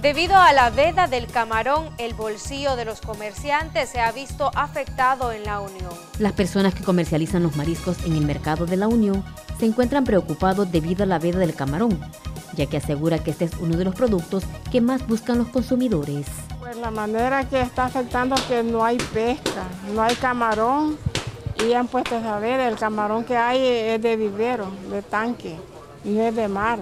Debido a la veda del camarón, el bolsillo de los comerciantes se ha visto afectado en La Unión. Las personas que comercializan los mariscos en el mercado de La Unión se encuentran preocupados debido a la veda del camarón, ya que asegura que este es uno de los productos que más buscan los consumidores. Pues la manera que está afectando es que no hay pesca, no hay camarón y han puesto esa veda. El camarón que hay es de vivero, de tanque, no es de mar.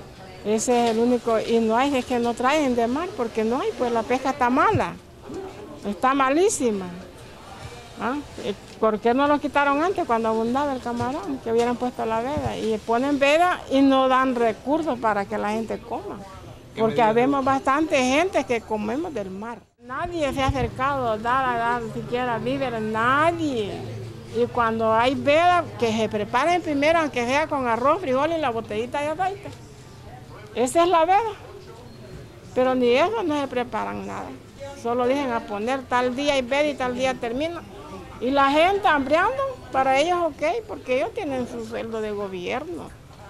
Ese es el único, y no hay, es que no traen de mar porque no hay, pues la pesca está mala, está malísima. ¿Ah? ¿Por qué no lo quitaron antes cuando abundaba el camarón? Que hubieran puesto la veda y ponen veda y no dan recursos para que la gente coma. Porque habemos bastante gente que comemos del mar. Nadie se ha acercado a dar siquiera víveres, nadie. Y cuando hay veda, que se preparen primero, aunque sea con arroz, frijol y la botellita de aceite. Esa es la veda. Pero ni eso no se preparan nada. Solo dicen a poner tal día y veda y tal día termina. Y la gente hambriando, para ellos ok, porque ellos tienen su sueldo de gobierno.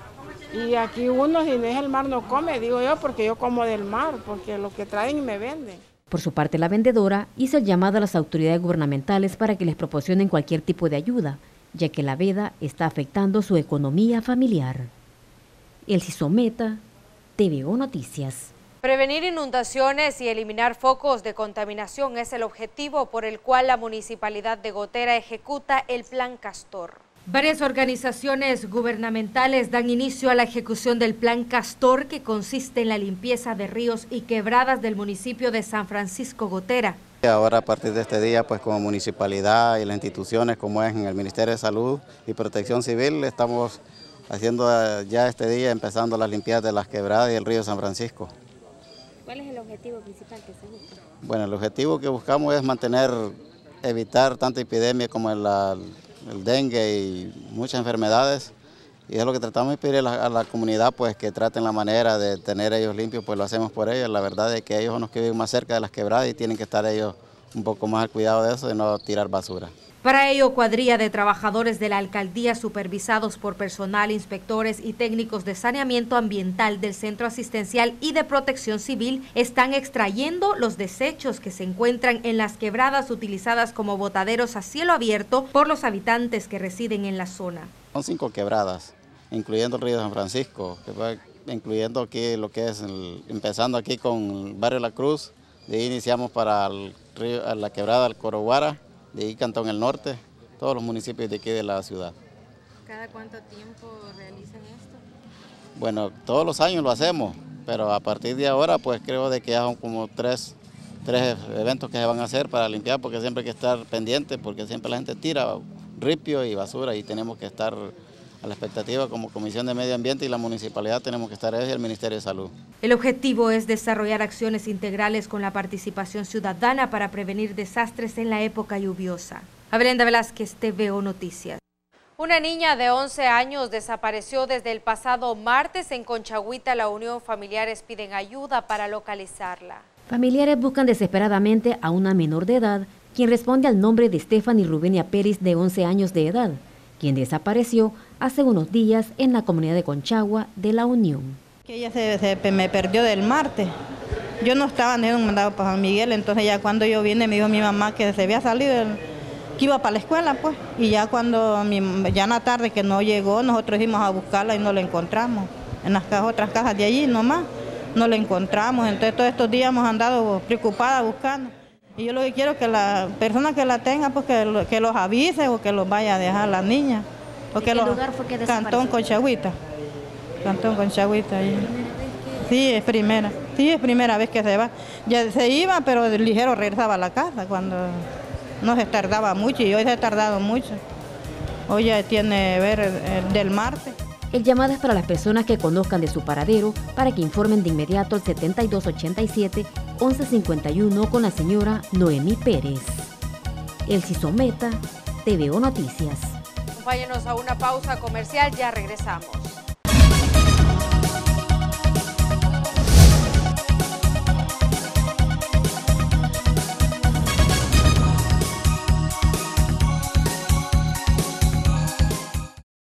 Y aquí uno, si no es el mar, no come, digo yo, porque yo como del mar, porque lo que traen me venden. Por su parte, la vendedora hizo el llamado a las autoridades gubernamentales para que les proporcionen cualquier tipo de ayuda, ya que la veda está afectando su economía familiar. Elsie Someta, TVO Noticias. Prevenir inundaciones y eliminar focos de contaminación es el objetivo por el cual la Municipalidad de Gotera ejecuta el Plan Castor. Varias organizaciones gubernamentales dan inicio a la ejecución del Plan Castor, que consiste en la limpieza de ríos y quebradas del municipio de San Francisco Gotera. Ahora, a partir de este día, pues como municipalidad y las instituciones como es en el Ministerio de Salud y Protección Civil, estamos haciendo ya este día, empezando las limpiezas de las quebradas y el río San Francisco. ¿Cuál es el objetivo principal que se busca? Bueno, el objetivo que buscamos es evitar tanta epidemia como el dengue y muchas enfermedades, y es lo que tratamos de pedir a la comunidad, pues que traten la manera de tener ellos limpios, pues lo hacemos por ellos. La verdad es que ellos son los que viven más cerca de las quebradas y tienen que estar ellos un poco más al cuidado de eso, de no tirar basura. Para ello, cuadrilla de trabajadores de la alcaldía, supervisados por personal, inspectores y técnicos de saneamiento ambiental del Centro Asistencial y de Protección Civil, están extrayendo los desechos que se encuentran en las quebradas utilizadas como botaderos a cielo abierto por los habitantes que residen en la zona. Son 5 quebradas, incluyendo el río San Francisco, incluyendo aquí lo que es, empezando aquí con el barrio La Cruz, de ahí iniciamos para la quebrada del Coroguara, de ahí Cantón El Norte, todos los municipios de aquí de la ciudad. ¿Cada cuánto tiempo realizan esto? Bueno, todos los años lo hacemos, pero a partir de ahora pues creo de que ya son como tres eventos que se van a hacer para limpiar, porque siempre hay que estar pendiente, porque siempre la gente tira ripio y basura y tenemos que estar a la expectativa como Comisión de Medio Ambiente y la Municipalidad tenemos que estar ahí y el Ministerio de Salud. El objetivo es desarrollar acciones integrales con la participación ciudadana para prevenir desastres en la época lluviosa. Brenda Velázquez, TVO Noticias. Una niña de 11 años desapareció desde el pasado martes en Conchagüita. La Unión. Familiares piden ayuda para localizarla. Familiares buscan desesperadamente a una menor de edad, quien responde al nombre de Stephanie Rubenia Pérez, de 11 años de edad, quien desapareció hace unos días en la comunidad de Conchagua de La Unión. Que ella me perdió del martes. Yo no estaba, no me mandaba para San Miguel, entonces ya cuando yo vine me dijo mi mamá que se había salido, que iba para la escuela, pues. Y ya ya en la tarde que no llegó, nosotros fuimos a buscarla y no la encontramos. En las otras casas de allí nomás, no la encontramos. Entonces todos estos días hemos andado preocupadas buscando. Y yo lo que quiero es que la persona que la tenga, pues que los avise o que los vaya a dejar la niña. ¿En qué lugar fue que desapareció? Cantón Conchagüita. Cantón Conchagüita. Sí, es primera vez que se va. Ya se iba, pero ligero regresaba a la casa cuando no se tardaba mucho y hoy se ha tardado mucho. Hoy ya tiene del martes. El llamado es para las personas que conozcan de su paradero para que informen de inmediato al 7287-1151 con la señora Noemí Pérez. Elsie Someta, TVO Noticias. Acompáñenos a una pausa comercial, ya regresamos.